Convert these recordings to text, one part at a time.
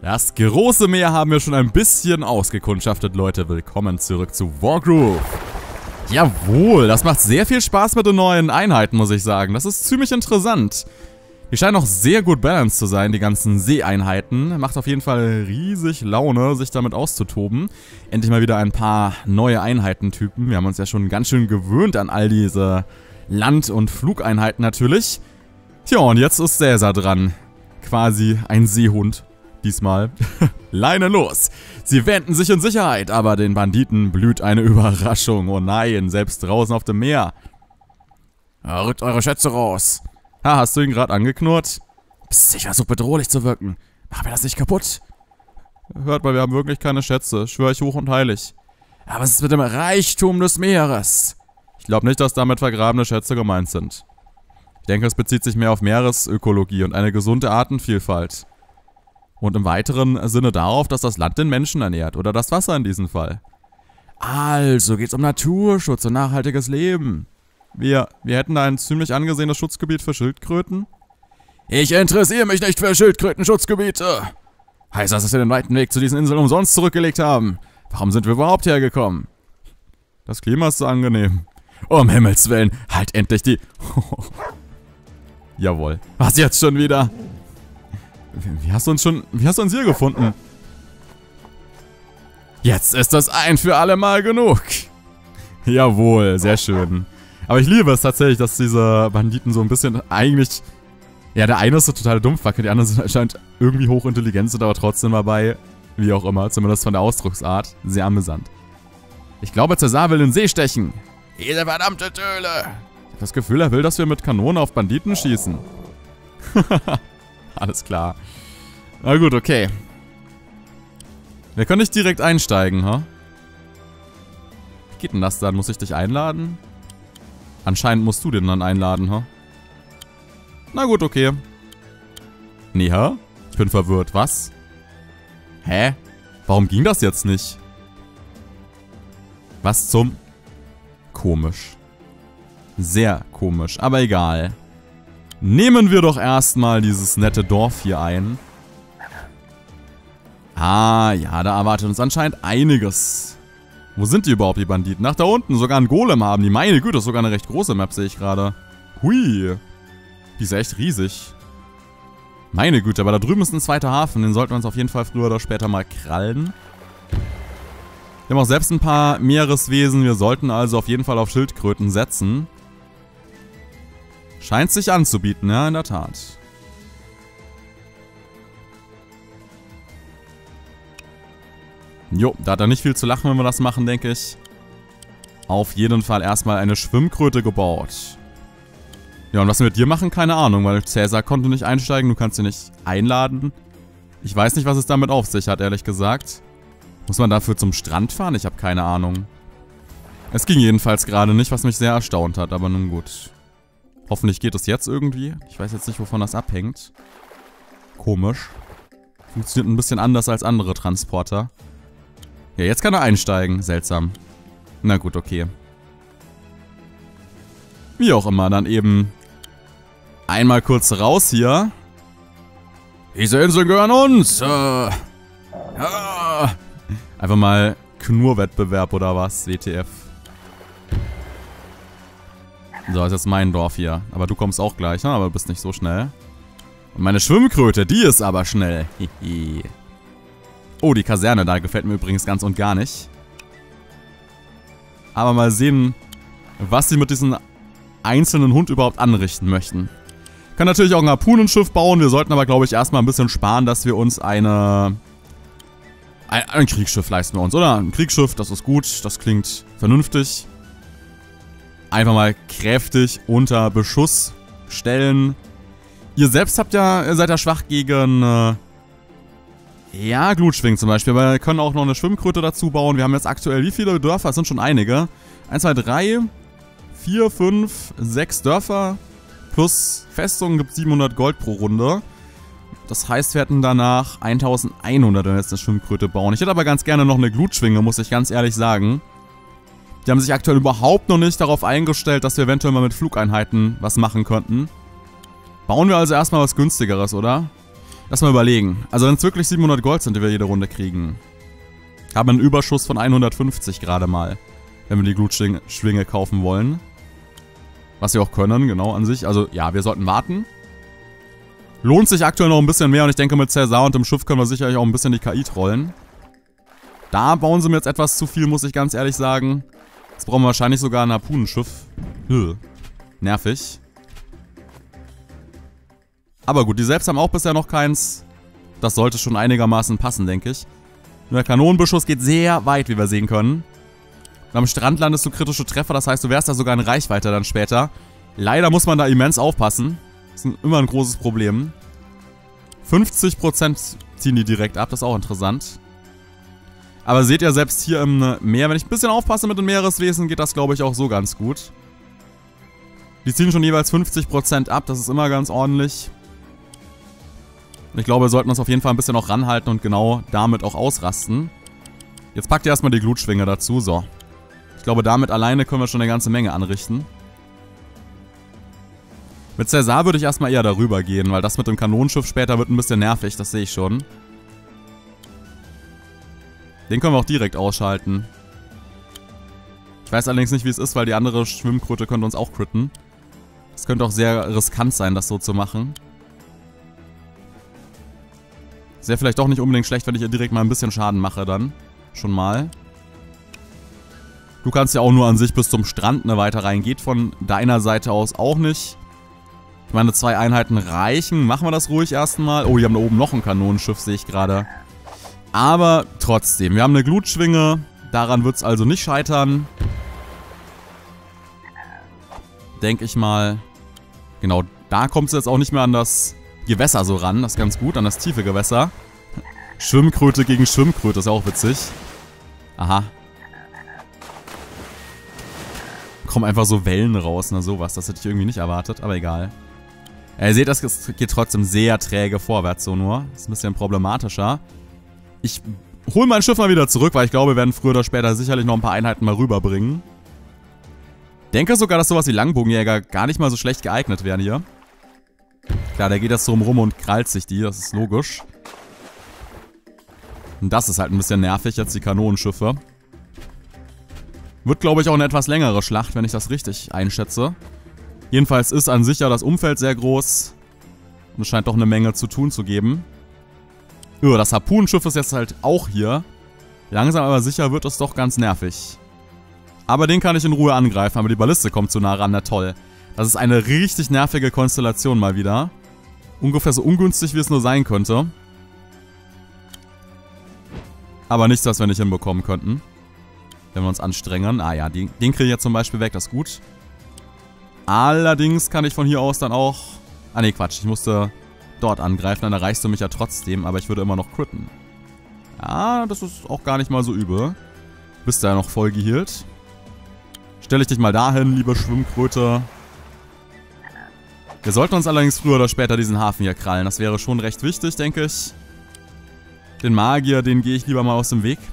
Das große Meer haben wir schon ein bisschen ausgekundschaftet, Leute. Willkommen zurück zu Wargroove. Jawohl, das macht sehr viel Spaß mit den neuen Einheiten, muss ich sagen. Das ist ziemlich interessant. Die scheinen auch sehr gut balanced zu sein, die ganzen Seeeinheiten. Macht auf jeden Fall riesig Laune, sich damit auszutoben. Endlich mal wieder ein paar neue Einheitentypen. Wir haben uns ja schon ganz schön gewöhnt an all diese Land- und Flugeinheiten natürlich. Tja, und jetzt ist Cäsar dran. Quasi ein Seehund. Diesmal. Leine los! Sie wähnten sich in Sicherheit, aber den Banditen blüht eine Überraschung. Oh nein, selbst draußen auf dem Meer. Rückt eure Schätze raus. Ha, hast du ihn gerade angeknurrt? Psst, ich versuche bedrohlich zu wirken. Mach mir das nicht kaputt. Hört mal, wir haben wirklich keine Schätze. Schwör ich hoch und heilig. Aber was ist mit dem Reichtum des Meeres? Ich glaube nicht, dass damit vergrabene Schätze gemeint sind. Ich denke, es bezieht sich mehr auf Meeresökologie und eine gesunde Artenvielfalt. Und im weiteren Sinne darauf, dass das Land den Menschen ernährt. Oder das Wasser in diesem Fall. Also geht's um Naturschutz und nachhaltiges Leben. Wir hätten da ein ziemlich angesehenes Schutzgebiet für Schildkröten. Ich interessiere mich nicht für Schildkrötenschutzgebiete. Heißt das, dass wir den weiten Weg zu diesen Inseln umsonst zurückgelegt haben? Warum sind wir überhaupt hergekommen? Das Klima ist so angenehm. Um Himmels Willen, halt endlich die... Jawohl. Was jetzt schon wieder? Wie hast du uns hier gefunden? Jetzt ist das ein für alle Mal genug. Jawohl, sehr schön. Aber ich liebe es tatsächlich, dass diese Banditen so ein bisschen eigentlich... Ja, der eine ist so total Dummfacke, die anderen sind anscheinend irgendwie hochintelligent, sind aber trotzdem dabei. Wie auch immer, zumindest von der Ausdrucksart. Sehr amüsant. Ich glaube, Cäsar will in den See stechen. Diese verdammte Töle. Ich habe das Gefühl, er will, dass wir mit Kanonen auf Banditen schießen. Alles klar. Na gut, okay. Wir können nicht direkt einsteigen, ha? Wie geht denn das dann? Muss ich dich einladen? Anscheinend musst du den dann einladen, ha? Na gut, okay. Nee, hä? Ich bin verwirrt. Was? Hä? Warum ging das jetzt nicht? Was zum... Komisch. Sehr komisch, aber egal. Nehmen wir doch erstmal dieses nette Dorf hier ein. Ah, ja, da erwartet uns anscheinend einiges. Wo sind die überhaupt, die Banditen? Nach da unten, sogar einen Golem haben die. Meine Güte, das ist sogar eine recht große Map, sehe ich gerade. Hui. Die ist ja echt riesig. Meine Güte, aber da drüben ist ein zweiter Hafen. Den sollten wir uns auf jeden Fall früher oder später mal krallen. Wir haben auch selbst ein paar Meereswesen. Wir sollten also auf jeden Fall auf Schildkröten setzen. Scheint sich anzubieten, ja, in der Tat. Jo, da hat er nicht viel zu lachen, wenn wir das machen, denke ich. Auf jeden Fall erstmal eine Schwimmkröte gebaut. Ja, und was wir mit dir machen, keine Ahnung, weil Cäsar konnte nicht einsteigen, du kannst ihn nicht einladen. Ich weiß nicht, was es damit auf sich hat, ehrlich gesagt. Muss man dafür zum Strand fahren? Ich habe keine Ahnung. Es ging jedenfalls gerade nicht, was mich sehr erstaunt hat, aber nun gut. Hoffentlich geht es jetzt irgendwie. Ich weiß jetzt nicht, wovon das abhängt. Komisch. Funktioniert ein bisschen anders als andere Transporter. Ja, jetzt kann er einsteigen. Seltsam. Na gut, okay. Wie auch immer, dann eben einmal kurz raus hier. Diese Inseln gehören uns. Einfach mal Knurrwettbewerb oder was? WTF. So, ist jetzt mein Dorf hier. Aber du kommst auch gleich, ne? Aber du bist nicht so schnell. Und meine Schwimmkröte, die ist aber schnell. Oh, die Kaserne da gefällt mir übrigens ganz und gar nicht. Aber mal sehen, was sie mit diesem einzelnen Hund überhaupt anrichten möchten. Können natürlich auch ein Harpunenschiff bauen. Wir sollten aber, glaube ich, erstmal ein bisschen sparen, dass wir uns ein Kriegsschiff leisten wir uns, oder? Ein Kriegsschiff, das ist gut. Das klingt vernünftig. Einfach mal kräftig unter Beschuss stellen. Ihr selbst seid ja schwach gegen, ja, Glutschwingen zum Beispiel. Aber wir können auch noch eine Schwimmkröte dazu bauen. Wir haben jetzt aktuell wie viele Dörfer? Es sind schon einige. 1, 2, 3, 4, 5, 6 Dörfer. Plus Festungen gibt 700 Gold pro Runde. Das heißt, wir hätten danach 1100, wenn wir jetzt eine Schwimmkröte bauen. Ich hätte aber ganz gerne noch eine Glutschwinge, muss ich ganz ehrlich sagen. Die haben sich aktuell überhaupt noch nicht darauf eingestellt, dass wir eventuell mal mit Flugeinheiten was machen könnten. Bauen wir also erstmal was Günstigeres, oder? Lass mal überlegen. Also wenn es wirklich 700 Gold sind, die wir jede Runde kriegen, haben wir einen Überschuss von 150 gerade mal, wenn wir die Glutschwinge kaufen wollen. Was wir auch können, genau, an sich. Also ja, wir sollten warten. Lohnt sich aktuell noch ein bisschen mehr und ich denke, mit Cäsar und dem Schiff können wir sicherlich auch ein bisschen die KI trollen. Da bauen sie mir jetzt etwas zu viel, muss ich ganz ehrlich sagen. Jetzt brauchen wir wahrscheinlich sogar ein Harpunenschiff. Nervig. Aber gut, die selbst haben auch bisher noch keins. Das sollte schon einigermaßen passen, denke ich. Nur der Kanonenbeschuss geht sehr weit, wie wir sehen können. Und am Strand landest du kritische Treffer, das heißt, du wärst da sogar in Reichweite dann später. Leider muss man da immens aufpassen. Das ist immer ein großes Problem. 50% ziehen die direkt ab, das ist auch interessant. Aber seht ihr, selbst hier im Meer, wenn ich ein bisschen aufpasse mit den Meereswesen, geht das, glaube ich, auch so ganz gut. Die ziehen schon jeweils 50% ab, das ist immer ganz ordentlich. Und ich glaube, wir sollten uns auf jeden Fall ein bisschen auch ranhalten und genau damit auch ausrasten. Jetzt packt ihr erstmal die Glutschwinge dazu, so. Ich glaube, damit alleine können wir schon eine ganze Menge anrichten. Mit Cäsar würde ich erstmal eher darüber gehen, weil das mit dem Kanonenschiff später wird ein bisschen nervig, das sehe ich schon. Den können wir auch direkt ausschalten. Ich weiß allerdings nicht, wie es ist, weil die andere Schwimmkröte könnte uns auch critten. Es könnte auch sehr riskant sein, das so zu machen. Ist ja vielleicht doch nicht unbedingt schlecht, wenn ich ihr direkt mal ein bisschen Schaden mache dann. Schon mal. Du kannst ja auch nur an sich bis zum Strand weiter rein. Geht von deiner Seite aus auch nicht. Ich meine, 2 Einheiten reichen. Machen wir das ruhig erstmal. Oh, die haben da oben noch ein Kanonenschiff, sehe ich gerade. Aber trotzdem, wir haben eine Glutschwinge. Daran wird es also nicht scheitern. Denke ich mal. Genau, da kommt es jetzt auch nicht mehr an das Gewässer so ran. Das ist ganz gut, an das tiefe Gewässer. Schwimmkröte gegen Schwimmkröte, ist auch witzig. Aha. Kommen einfach so Wellen raus, na sowas. Das hätte ich irgendwie nicht erwartet, aber egal. Ja, ihr seht, das geht trotzdem sehr träge vorwärts so nur. Das ist ein bisschen problematischer. Ich hole mein Schiff mal wieder zurück, weil ich glaube, wir werden früher oder später sicherlich noch ein paar Einheiten mal rüberbringen. Denke sogar, dass sowas wie Langbogenjäger gar nicht mal so schlecht geeignet wären hier. Klar, der geht das so rum und krallt sich die, das ist logisch. Und das ist halt ein bisschen nervig, jetzt die Kanonenschiffe. Wird, glaube ich, auch eine etwas längere Schlacht, wenn ich das richtig einschätze. Jedenfalls ist an sich ja das Umfeld sehr groß. Und es scheint doch eine Menge zu tun zu geben. Das Harpunenschiff ist jetzt halt auch hier. Langsam aber sicher wird es doch ganz nervig. Aber den kann ich in Ruhe angreifen, aber die Balliste kommt zu nah ran, na toll. Das ist eine richtig nervige Konstellation mal wieder. Ungefähr so ungünstig, wie es nur sein könnte. Aber nichts, was wir nicht hinbekommen könnten. Wenn wir uns anstrengen. Ah ja, den kriege ich jetzt zum Beispiel weg, das ist gut. Allerdings kann ich von hier aus dann auch... Ah ne, Quatsch, ich musste dort angreifen, dann erreichst du mich ja trotzdem, aber ich würde immer noch critten. Ja, das ist auch gar nicht mal so übel. Bist du ja noch voll geheilt. Stelle ich dich mal dahin, liebe Schwimmkröte. Wir sollten uns allerdings früher oder später diesen Hafen hier krallen. Das wäre schon recht wichtig, denke ich. Den Magier, den gehe ich lieber mal aus dem Weg.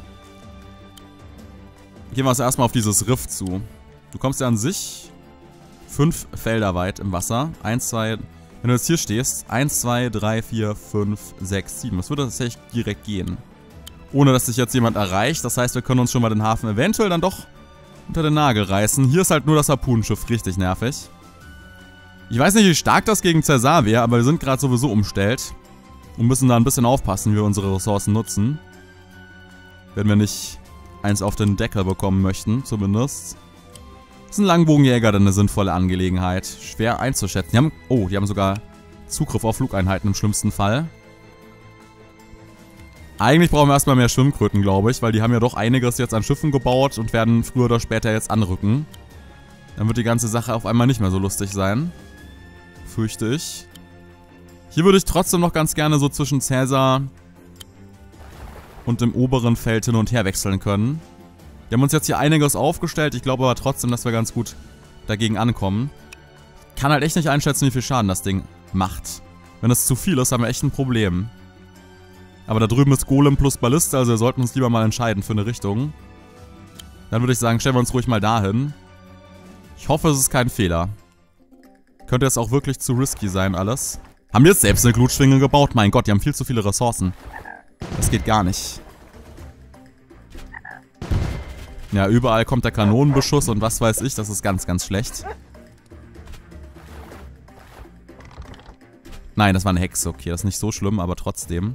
Gehen wir also erstmal auf dieses Riff zu. Du kommst ja an sich 5 Felder weit im Wasser. 1, 2, wenn du jetzt hier stehst, 1, 2, 3, 4, 5, 6, 7. Das würde tatsächlich direkt gehen. Ohne dass sich jetzt jemand erreicht. Das heißt, wir können uns schon mal den Hafen eventuell dann doch unter den Nagel reißen. Hier ist halt nur das Harpunenschiff richtig nervig. Ich weiß nicht, wie stark das gegen Cäsar wäre, aber wir sind gerade sowieso umstellt. Und müssen da ein bisschen aufpassen, wie wir unsere Ressourcen nutzen. Wenn wir nicht eins auf den Deckel bekommen möchten, zumindest. Ist ein Langbogenjäger dann eine sinnvolle Angelegenheit. Schwer einzuschätzen. Die haben sogar Zugriff auf Flugeinheiten im schlimmsten Fall. Eigentlich brauchen wir erstmal mehr Schwimmkröten, glaube ich, weil die haben ja doch einiges jetzt an Schiffen gebaut und werden früher oder später jetzt anrücken. Dann wird die ganze Sache auf einmal nicht mehr so lustig sein. Fürchte ich. Hier würde ich trotzdem noch ganz gerne so zwischen Cäsar und dem oberen Feld hin und her wechseln können. Wir haben uns jetzt hier einiges aufgestellt. Ich glaube aber trotzdem, dass wir ganz gut dagegen ankommen. Kann halt echt nicht einschätzen, wie viel Schaden das Ding macht. Wenn es zu viel ist, haben wir echt ein Problem. Aber da drüben ist Golem plus Balliste, also wir sollten uns lieber mal entscheiden für eine Richtung. Dann würde ich sagen, stellen wir uns ruhig mal dahin. Ich hoffe, es ist kein Fehler. Könnte jetzt auch wirklich zu risky sein alles. Haben die jetzt selbst eine Glutschwinge gebaut? Mein Gott, die haben viel zu viele Ressourcen. Das geht gar nicht. Ja, überall kommt der Kanonenbeschuss und was weiß ich. Das ist ganz, ganz schlecht. Nein, das war eine Hexe. Okay, das ist nicht so schlimm, aber trotzdem.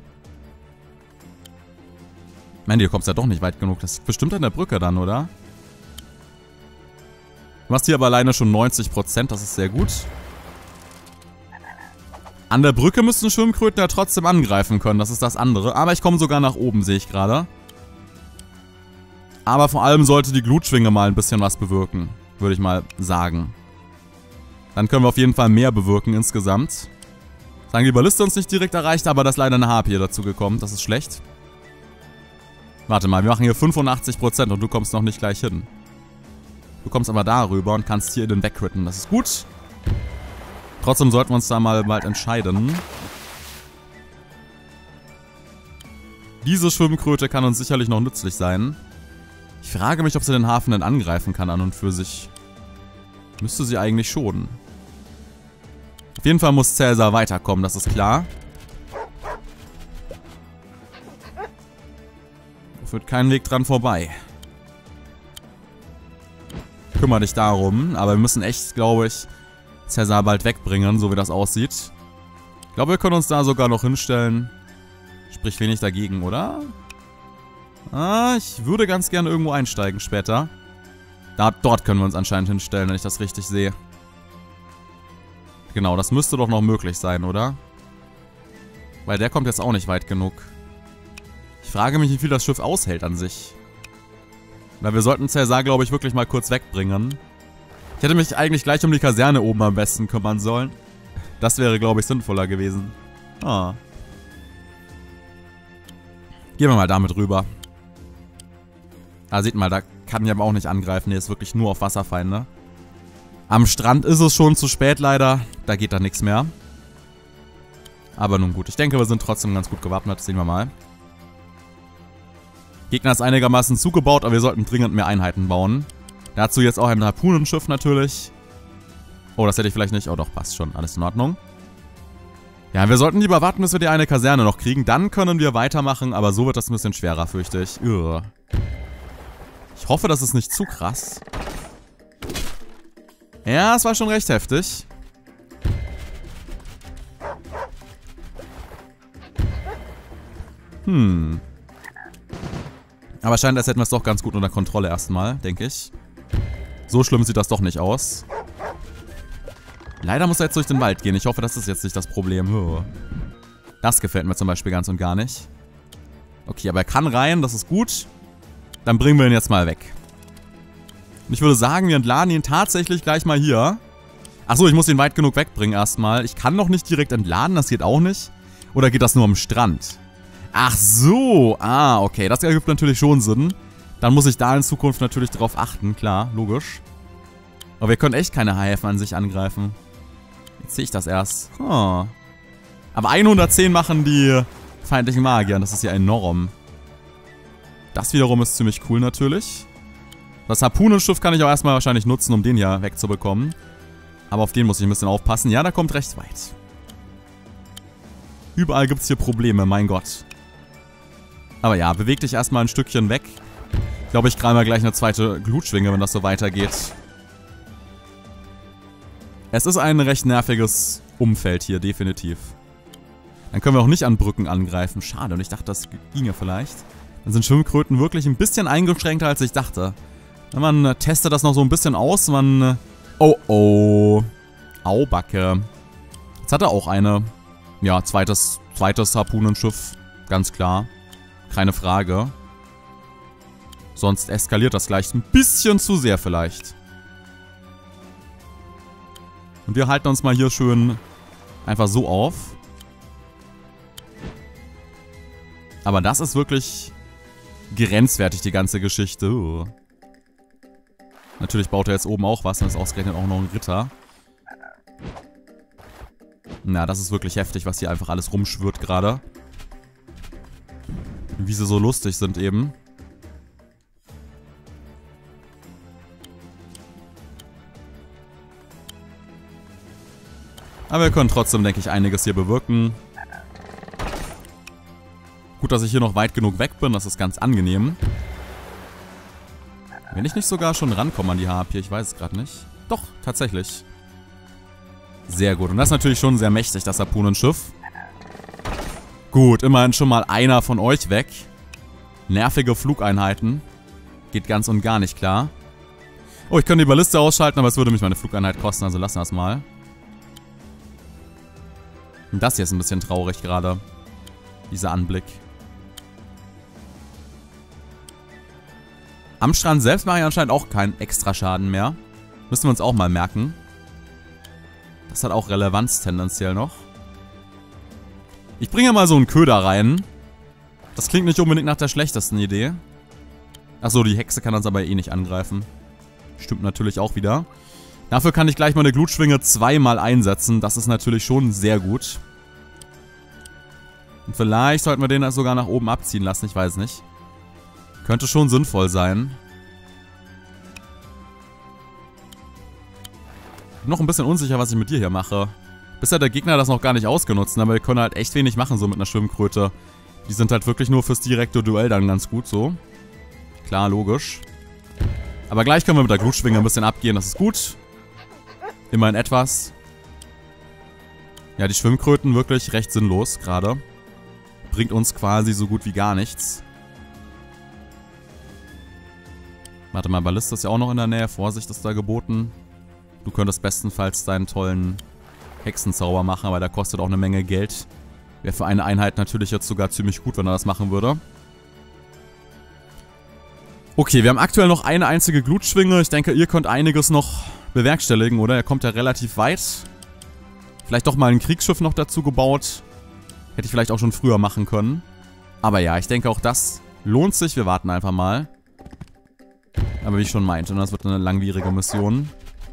Ich meine, hier kommst ja doch nicht weit genug. Das ist bestimmt an der Brücke dann, oder? Du hast hier aber alleine schon 90%. Das ist sehr gut. An der Brücke müssten Schwimmkröten ja trotzdem angreifen können. Das ist das andere. Aber ich komme sogar nach oben, sehe ich gerade. Aber vor allem sollte die Glutschwinge mal ein bisschen was bewirken. Würde ich mal sagen. Dann können wir auf jeden Fall mehr bewirken insgesamt. Sagen die Balliste uns nicht direkt erreicht, aber da ist leider eine Harpie dazu gekommen. Das ist schlecht. Warte mal, wir machen hier 85% und du kommst noch nicht gleich hin. Du kommst aber darüber und kannst hier den wegcritten. Das ist gut. Trotzdem sollten wir uns da mal bald entscheiden. Diese Schwimmkröte kann uns sicherlich noch nützlich sein. Ich frage mich, ob sie den Hafen denn angreifen kann an und für sich. Müsste sie eigentlich schon. Auf jeden Fall muss Cäsar weiterkommen, das ist klar. Da führt kein Weg dran vorbei. Kümmere dich darum, aber wir müssen echt, glaube ich, Cäsar bald wegbringen, so wie das aussieht. Ich glaube, wir können uns da sogar noch hinstellen. Spricht wenig dagegen, oder? Ah, ich würde ganz gerne irgendwo einsteigen später. Dort können wir uns anscheinend hinstellen, wenn ich das richtig sehe. Genau, das müsste doch noch möglich sein, oder? Weil der kommt jetzt auch nicht weit genug. Ich frage mich, wie viel das Schiff aushält an sich. Weil wir sollten Cäsar, glaube ich, wirklich mal kurz wegbringen. Ich hätte mich eigentlich gleich um die Kaserne oben am besten kümmern sollen. Das wäre, glaube ich, sinnvoller gewesen. Ah. Gehen wir mal damit rüber. Da sieht man, da kann ich aber auch nicht angreifen. Der ist wirklich nur auf Wasserfeinde. Am Strand ist es schon zu spät leider. Da geht da nichts mehr. Aber nun gut. Ich denke, wir sind trotzdem ganz gut gewappnet. Sehen wir mal. Gegner ist einigermaßen zugebaut, aber wir sollten dringend mehr Einheiten bauen. Dazu jetzt auch ein Harpunenschiff natürlich. Oh, das hätte ich vielleicht nicht. Oh doch, passt schon. Alles in Ordnung. Ja, wir sollten lieber warten, bis wir die eine Kaserne noch kriegen. Dann können wir weitermachen, aber so wird das ein bisschen schwerer, fürchte ich. Ich hoffe, das ist nicht zu krass. Ja, es war schon recht heftig. Aber scheint, als hätten wir es doch ganz gut unter Kontrolle erstmal, denke ich. So schlimm sieht das doch nicht aus. Leider muss er jetzt durch den Wald gehen. Ich hoffe, das ist jetzt nicht das Problem. Das gefällt mir zum Beispiel ganz und gar nicht. Okay, aber er kann rein, das ist gut. Dann bringen wir ihn jetzt mal weg. Und ich würde sagen, wir entladen ihn tatsächlich gleich mal hier. Achso, ich muss ihn weit genug wegbringen erstmal. Ich kann noch nicht direkt entladen, das geht auch nicht. Oder geht das nur am Strand? Ach so, okay, das ergibt natürlich schon Sinn. Dann muss ich da in Zukunft natürlich drauf achten, klar, logisch. Aber wir können echt keine Haihäfen an sich angreifen. Jetzt sehe ich das erst. Aber 110 machen die feindlichen Magier, das ist ja enorm. Das wiederum ist ziemlich cool natürlich. Das Harpunenschiff kann ich auch erstmal wahrscheinlich nutzen, um den hier wegzubekommen. Aber auf den muss ich ein bisschen aufpassen. Ja, der kommt recht weit. Überall gibt es hier Probleme, mein Gott. Aber ja, beweg dich erstmal ein Stückchen weg. Ich glaube, ich greife mal gleich eine zweite Glutschwinge, wenn das so weitergeht. Es ist ein recht nerviges Umfeld hier, definitiv. Dann können wir auch nicht an Brücken angreifen. Schade, und ich dachte, das ginge vielleicht. Dann sind Schwimmkröten wirklich ein bisschen eingeschränkter, als ich dachte. Man testet das noch so ein bisschen aus, man... Oh. Aubacke. Jetzt hat er auch eine... Ja, zweites Harpunenschiff. Ganz klar. Keine Frage. Sonst eskaliert das gleich ein bisschen zu sehr vielleicht. Und wir halten uns mal hier schön einfach so auf. Aber das ist wirklich grenzwertig, die ganze Geschichte. Natürlich baut er jetzt oben auch was, und ist ausgerechnet auch noch ein Ritter. Na, das ist wirklich heftig, was hier einfach alles rumschwirrt gerade. Wie sie so lustig sind eben. Aber wir können trotzdem, denke ich, einiges hier bewirken. Gut, dass ich hier noch weit genug weg bin. Das ist ganz angenehm. Wenn ich nicht sogar schon rankomme an die Harpie, ich weiß es gerade nicht. Doch, tatsächlich. Sehr gut. Und das ist natürlich schon sehr mächtig, das Harpunenschiff. Gut, immerhin schon mal einer von euch weg. Nervige Flugeinheiten. Geht ganz und gar nicht klar. Oh, ich könnte die Balliste ausschalten, aber es würde mich meine Flugeinheit kosten, also lassen wir es mal. Und das hier ist ein bisschen traurig gerade. Dieser Anblick. Am Strand selbst mache ich anscheinend auch keinen extra Schaden mehr. Müssen wir uns auch mal merken. Das hat auch Relevanz tendenziell noch. Ich bringe mal so einen Köder rein. Das klingt nicht unbedingt nach der schlechtesten Idee. Achso, die Hexe kann uns aber eh nicht angreifen. Stimmt natürlich auch wieder. Dafür kann ich gleich meine Glutschwinge zweimal einsetzen. Das ist natürlich schon sehr gut. Und vielleicht sollten wir den sogar nach oben abziehen lassen. Ich weiß nicht. Könnte schon sinnvoll sein. Ich bin noch ein bisschen unsicher, was ich mit dir hier mache. Bisher hat der Gegner das noch gar nicht ausgenutzt, aber wir können halt echt wenig machen so mit einer Schwimmkröte. Die sind halt wirklich nur fürs direkte Duell dann ganz gut so. Klar, logisch. Aber gleich können wir mit der Glutschwinge ein bisschen abgehen, das ist gut. Immerhin etwas. Ja, die Schwimmkröten wirklich recht sinnlos gerade. Bringt uns quasi so gut wie gar nichts. Warte mal, Balliste ist ja auch noch in der Nähe. Vorsicht ist da geboten. Du könntest bestenfalls deinen tollen Hexenzauber machen, aber der kostet auch eine Menge Geld. Wäre für eine Einheit natürlich jetzt sogar ziemlich gut, wenn er das machen würde. Okay, wir haben aktuell noch eine einzige Glutschwinge. Ich denke, ihr könnt einiges noch bewerkstelligen, oder? Er kommt ja relativ weit. Vielleicht doch mal ein Kriegsschiff noch dazu gebaut. Hätte ich vielleicht auch schon früher machen können. Aber ja, ich denke auch das lohnt sich. Wir warten einfach mal. Aber wie ich schon meinte, das wird eine langwierige Mission.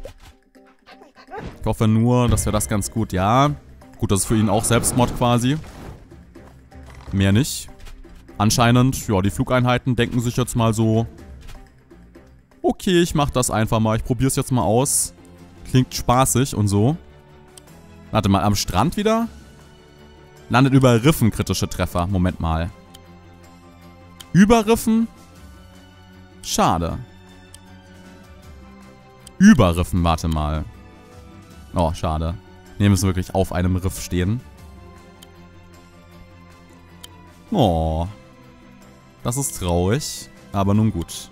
Ich hoffe nur, dass wir das ganz gut... Ja, gut, das ist für ihn auch Selbstmord quasi. Mehr nicht. Anscheinend, ja, die Flugeinheiten denken sich jetzt mal so... Okay, ich mach das einfach mal. Ich probiere es jetzt mal aus. Klingt spaßig und so. Warte mal, am Strand wieder? Landet über Riffen kritische Treffer. Moment mal. Über Riffen? Schade. Über Riffen, warte mal. Oh, schade. Ne, müssen wirklich auf einem Riff stehen. Oh. Das ist traurig. Aber nun gut.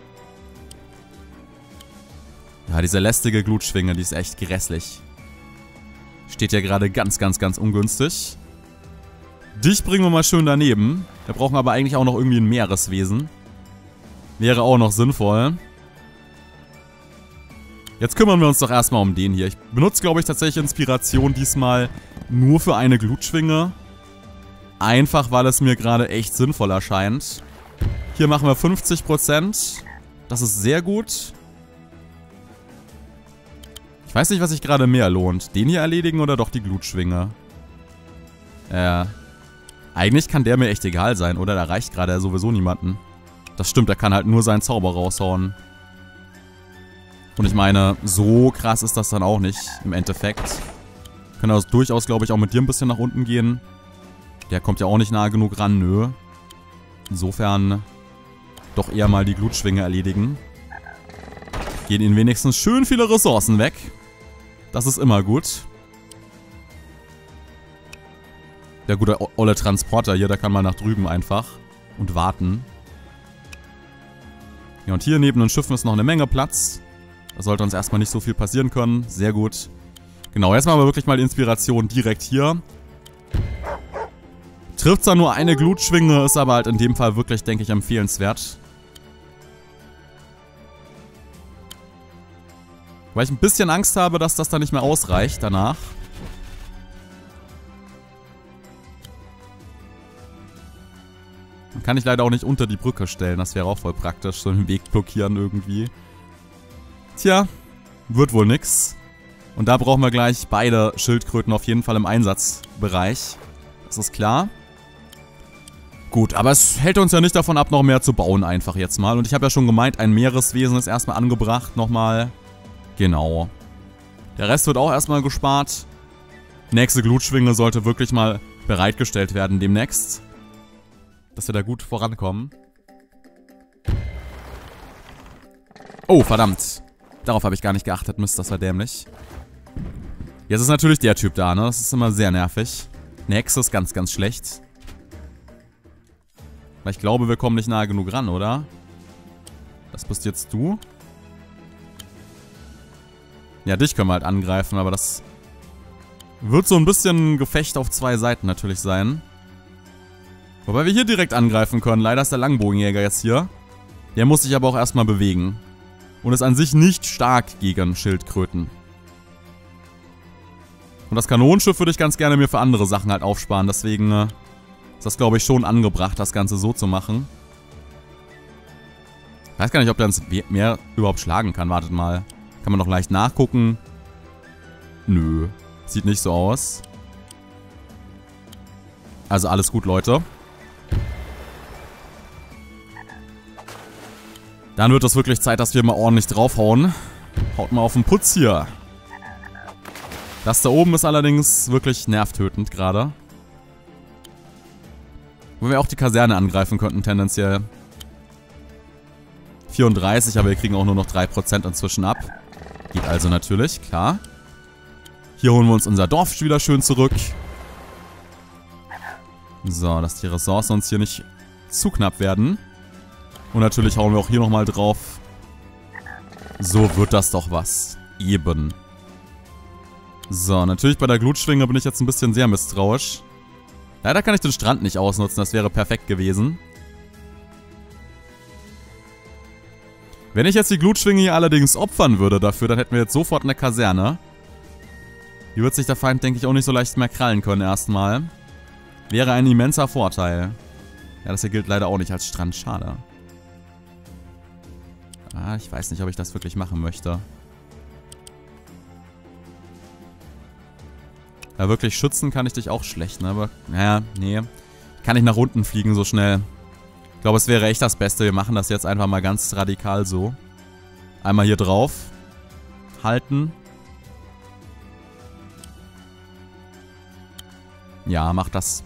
Ja, diese lästige Glutschwinge, die ist echt grässlich. Steht ja gerade ganz, ganz, ganz ungünstig. Dich bringen wir mal schön daneben. Wir brauchen aber eigentlich auch noch irgendwie ein Meereswesen. Wäre auch noch sinnvoll. Jetzt kümmern wir uns doch erstmal um den hier. Ich benutze, glaube ich, tatsächlich Inspiration diesmal nur für eine Glutschwinge. Einfach, weil es mir gerade echt sinnvoll erscheint. Hier machen wir 50%. Das ist sehr gut. Ich weiß nicht, was sich gerade mehr lohnt. Den hier erledigen oder doch die Glutschwinge? Eigentlich kann der mir echt egal sein, oder? Da reicht gerade sowieso niemanden. Das stimmt, er kann halt nur seinen Zauber raushauen. Und ich meine, so krass ist das dann auch nicht, im Endeffekt. Können also durchaus, glaube ich, auch mit dir ein bisschen nach unten gehen. Der kommt ja auch nicht nahe genug ran, nö. Insofern doch eher mal die Glutschwinge erledigen. Gehen ihnen wenigstens schön viele Ressourcen weg. Das ist immer gut. Der gute olle Transporter hier, der kann mal nach drüben einfach. Und warten. Ja, und hier neben den Schiffen ist noch eine Menge Platz. Da sollte uns erstmal nicht so viel passieren können. Sehr gut. Genau, jetzt machen wir wirklich mal die Inspiration direkt hier. Trifft zwar nur eine Glutschwinge, ist aber halt in dem Fall wirklich, denke ich, empfehlenswert. Weil ich ein bisschen Angst habe, dass das dann nicht mehr ausreicht danach. Dann kann ich leider auch nicht unter die Brücke stellen. Das wäre auch voll praktisch. So einen Weg blockieren irgendwie. Tja, wird wohl nix. Und da brauchen wir gleich beide Schildkröten auf jeden Fall im Einsatzbereich. Das ist klar. Gut, aber es hält uns ja nicht davon ab, noch mehr zu bauen einfach jetzt mal. Und ich habe ja schon gemeint, ein Meereswesen ist erstmal angebracht nochmal. Genau. Der Rest wird auch erstmal gespart. Nächste Glutschwinge sollte wirklich mal bereitgestellt werden demnächst. Dass wir da gut vorankommen. Oh, verdammt. Darauf habe ich gar nicht geachtet, Mist, das war dämlich. Jetzt ist natürlich der Typ da, ne? Das ist immer sehr nervig. Nexus, ganz, ganz schlecht. Weil ich glaube, wir kommen nicht nahe genug ran, oder? Das bist jetzt du. Ja, dich können wir halt angreifen, aber das wird so ein bisschen ein Gefecht auf zwei Seiten natürlich sein. Wobei wir hier direkt angreifen können. Leider ist der Langbogenjäger jetzt hier. Der muss sich aber auch erstmal bewegen. Und ist an sich nicht stark gegen Schildkröten. Und das Kanonenschiff würde ich ganz gerne mir für andere Sachen halt aufsparen. Deswegen ist das, glaube ich, schon angebracht, das Ganze so zu machen. Ich weiß gar nicht, ob der ins Meer überhaupt schlagen kann. Wartet mal. Kann man noch leicht nachgucken. Nö. Sieht nicht so aus. Also alles gut, Leute. Dann wird es wirklich Zeit, dass wir mal ordentlich draufhauen. Haut mal auf den Putz hier. Das da oben ist allerdings wirklich nervtötend gerade. Wo wir auch die Kaserne angreifen könnten tendenziell. 34, aber wir kriegen auch nur noch 3% inzwischen ab. Geht also natürlich, klar. Hier holen wir uns unser Dorf wieder schön zurück. So, dass die Ressourcen uns hier nicht zu knapp werden. Und natürlich hauen wir auch hier nochmal drauf. So wird das doch was. Eben. So, natürlich bei der Glutschwinge bin ich jetzt ein bisschen sehr misstrauisch. Leider kann ich den Strand nicht ausnutzen, das wäre perfekt gewesen. Wenn ich jetzt die Glutschwinge hier allerdings opfern würde dafür, dann hätten wir jetzt sofort eine Kaserne. Hier wird sich der Feind, denke ich, auch nicht so leicht mehr krallen können erstmal. Wäre ein immenser Vorteil. Ja, das hier gilt leider auch nicht als Strand, schade. Ah, ich weiß nicht, ob ich das wirklich machen möchte. Ja, wirklich schützen kann ich dich auch schlecht, ne? Aber, naja, nee. Ich kann nicht nach unten fliegen so schnell. Ich glaube, es wäre echt das Beste. Wir machen das jetzt einfach mal ganz radikal so. Einmal hier drauf. Halten. Ja, mach das.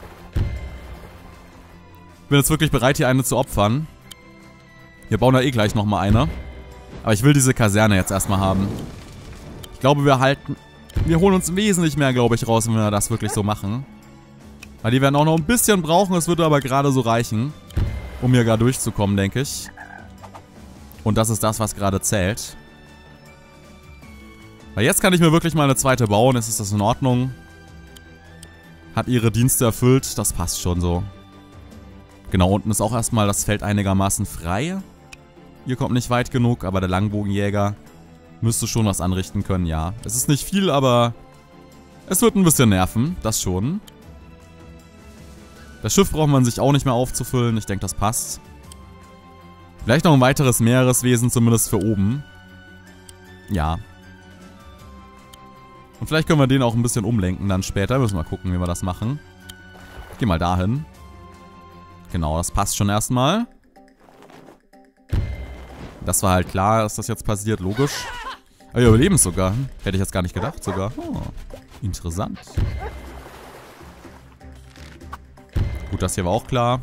Ich bin jetzt wirklich bereit, hier eine zu opfern. Wir bauen da eh gleich nochmal eine. Aber ich will diese Kaserne jetzt erstmal haben. Ich glaube, wir holen uns wesentlich mehr, glaube ich, raus, wenn wir das wirklich so machen. Weil die werden auch noch ein bisschen brauchen. Es würde aber gerade so reichen, um hier gar durchzukommen, denke ich. Und das ist das, was gerade zählt. Weil jetzt kann ich mir wirklich mal eine zweite bauen. Ist das in Ordnung? Hat ihre Dienste erfüllt. Das passt schon so. Genau, unten ist auch erstmal das Feld einigermaßen frei. Hier kommt nicht weit genug, aber der Langbogenjäger müsste schon was anrichten können, ja. Es ist nicht viel, aber es wird ein bisschen nerven, das schon. Das Schiff braucht man sich auch nicht mehr aufzufüllen, ich denke, das passt. Vielleicht noch ein weiteres Meereswesen, zumindest für oben. Ja. Und vielleicht können wir den auch ein bisschen umlenken dann später. Müssen wir mal gucken, wie wir das machen. Ich geh mal dahin. Genau, das passt schon erstmal. Das war halt klar, dass das jetzt passiert, logisch. Aber wir überleben es sogar. Hätte ich jetzt gar nicht gedacht sogar. Oh, interessant. Gut, das hier war auch klar.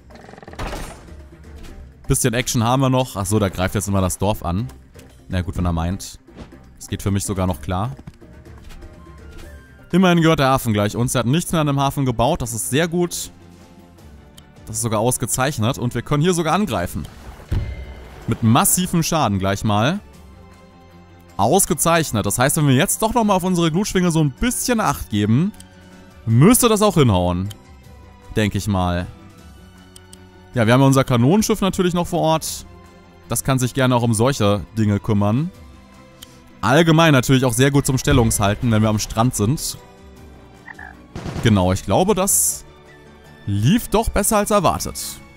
Bisschen Action haben wir noch. Achso, da greift jetzt immer das Dorf an. Na gut, wenn er meint. Das geht für mich sogar noch klar. Immerhin gehört der Hafen gleich uns. Er hat nichts mehr an dem Hafen gebaut. Das ist sehr gut. Das ist sogar ausgezeichnet. Und wir können hier sogar angreifen. Mit massivem Schaden gleich mal. Ausgezeichnet. Das heißt, wenn wir jetzt doch nochmal auf unsere Glutschwinge so ein bisschen Acht geben, müsste das auch hinhauen. Denke ich mal. Ja, wir haben ja unser Kanonenschiff natürlich noch vor Ort. Das kann sich gerne auch um solche Dinge kümmern. Allgemein natürlich auch sehr gut zum Stellungshalten, wenn wir am Strand sind. Genau, ich glaube, das lief doch besser als erwartet.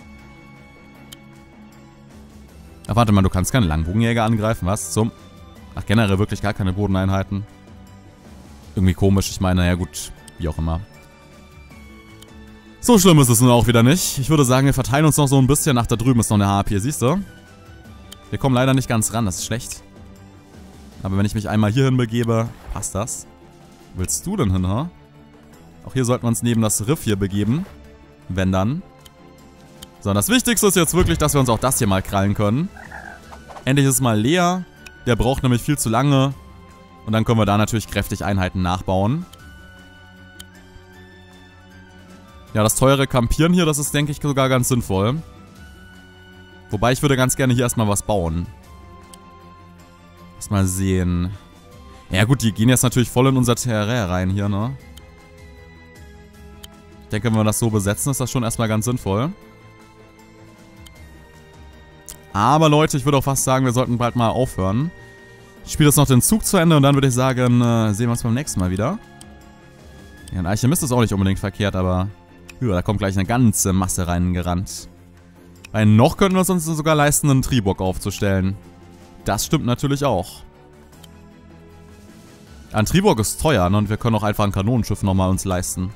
Ach, warte mal, du kannst keine Langbogenjäger angreifen, was? Ach, generell wirklich gar keine Bodeneinheiten. Irgendwie komisch, ich meine, naja gut, wie auch immer. So schlimm ist es nun auch wieder nicht. Ich würde sagen, wir verteilen uns noch so ein bisschen. Ach, da drüben ist noch eine Harpie, siehst du? Wir kommen leider nicht ganz ran, das ist schlecht. Aber wenn ich mich einmal hierhin begebe, passt das. willst du denn hin, ha? Auch hier sollten wir uns neben das Riff hier begeben. Wenn dann. So, und das Wichtigste ist jetzt wirklich, dass wir uns auch das hier mal krallen können. Endlich ist es mal leer. Der braucht nämlich viel zu lange. Und dann können wir da natürlich kräftig Einheiten nachbauen. Ja, das teure Campieren hier, das ist, denke ich, sogar ganz sinnvoll. Wobei, ich würde ganz gerne hier erstmal was bauen. Lass mal sehen. Ja gut, die gehen jetzt natürlich voll in unser Terrain rein hier, ne? Ich denke, wenn wir das so besetzen, ist das schon erstmal ganz sinnvoll. Aber Leute, ich würde auch fast sagen, wir sollten bald mal aufhören. Ich spiele jetzt noch den Zug zu Ende und dann würde ich sagen, sehen wir uns beim nächsten Mal wieder. Ja, ein Alchemist ist auch nicht unbedingt verkehrt, aber ja, da kommt gleich eine ganze Masse reingerannt. Weil noch könnten wir uns sogar leisten, einen Tribok aufzustellen. Das stimmt natürlich auch. Ein Tribok ist teuer, ne? Und wir können auch einfach ein Kanonenschiff nochmal uns leisten.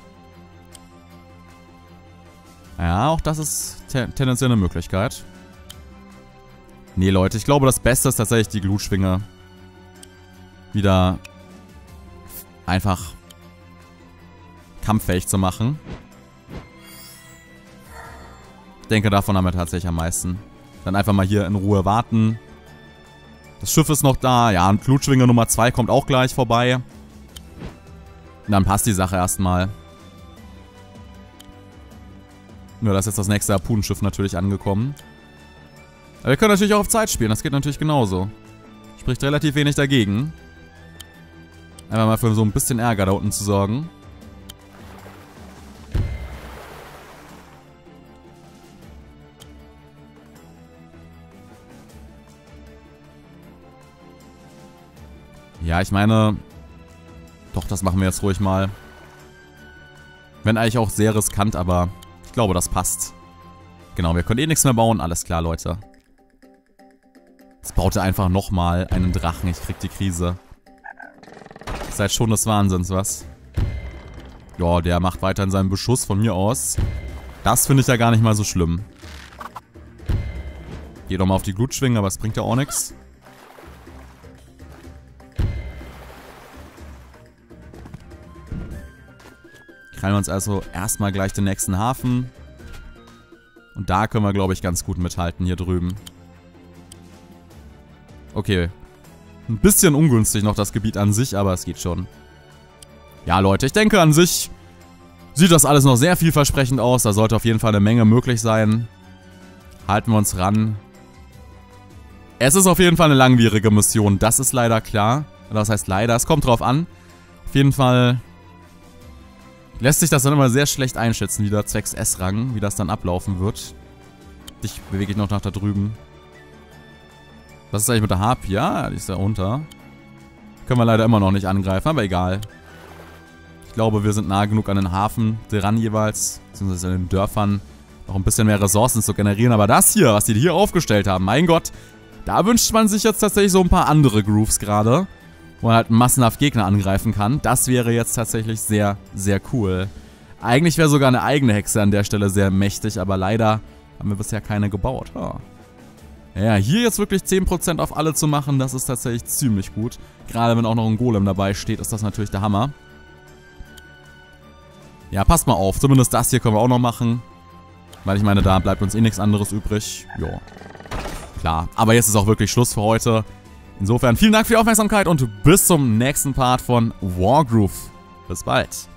Ja, auch das ist tendenziell eine Möglichkeit. Nee, Leute, ich glaube, das Beste ist tatsächlich die Glutschwinge wieder einfach kampffähig zu machen. Ich denke, davon haben wir tatsächlich am meisten. Dann einfach mal hier in Ruhe warten. Das Schiff ist noch da. Ja, und Glutschwinge Nummer 2 kommt auch gleich vorbei. Und dann passt die Sache erstmal. Nur, da ist jetzt das nächste Harpunenschiff natürlich angekommen. Aber wir können natürlich auch auf Zeit spielen. Das geht natürlich genauso. Spricht relativ wenig dagegen. Einfach mal für so ein bisschen Ärger da unten zu sorgen. Ja, ich meine... Doch, das machen wir jetzt ruhig mal. Wenn eigentlich auch sehr riskant, aber ich glaube, das passt. Genau, wir können eh nichts mehr bauen. Alles klar, Leute. Jetzt baut er einfach nochmal einen Drachen. Ich krieg die Krise. Ihr seid schon des Wahnsinns, was? Ja, der macht weiterhin seinen Beschuss von mir aus. Das finde ich ja gar nicht mal so schlimm. Geht nochmal auf die Glutschwinge, aber es bringt ja auch nichts. Krallen wir uns also erstmal gleich den nächsten Hafen. Und da können wir, glaube ich, ganz gut mithalten hier drüben. Okay. Ein bisschen ungünstig noch das Gebiet an sich, aber es geht schon. Ja, Leute, ich denke an sich sieht das alles noch sehr vielversprechend aus. Da sollte auf jeden Fall eine Menge möglich sein. Halten wir uns ran. Es ist auf jeden Fall eine langwierige Mission, das ist leider klar. Oder was heißt leider? Es kommt drauf an. Auf jeden Fall lässt sich das dann immer sehr schlecht einschätzen, wieder zwecks S-Rang, wie das dann ablaufen wird. Dich bewege ich noch nach da drüben. Was ist eigentlich mit der Harpie? Ja, die ist da unter. Können wir leider immer noch nicht angreifen, aber egal. Ich glaube, wir sind nah genug an den Hafen dran jeweils, beziehungsweise an den Dörfern, noch ein bisschen mehr Ressourcen zu generieren. Aber das hier, was die hier aufgestellt haben, mein Gott, da wünscht man sich jetzt tatsächlich so ein paar andere Grooves gerade, wo man halt massenhaft Gegner angreifen kann. Das wäre jetzt tatsächlich sehr, sehr cool. Eigentlich wäre sogar eine eigene Hexe an der Stelle sehr mächtig, aber leider haben wir bisher keine gebaut. Oh. Ja, hier jetzt wirklich 10% auf alle zu machen, das ist tatsächlich ziemlich gut. Gerade wenn auch noch ein Golem dabei steht, ist das natürlich der Hammer. Ja, passt mal auf. Zumindest das hier können wir auch noch machen. Weil ich meine, da bleibt uns eh nichts anderes übrig. Jo. Klar. Aber jetzt ist auch wirklich Schluss für heute. Insofern vielen Dank für die Aufmerksamkeit und bis zum nächsten Part von Wargroove. Bis bald.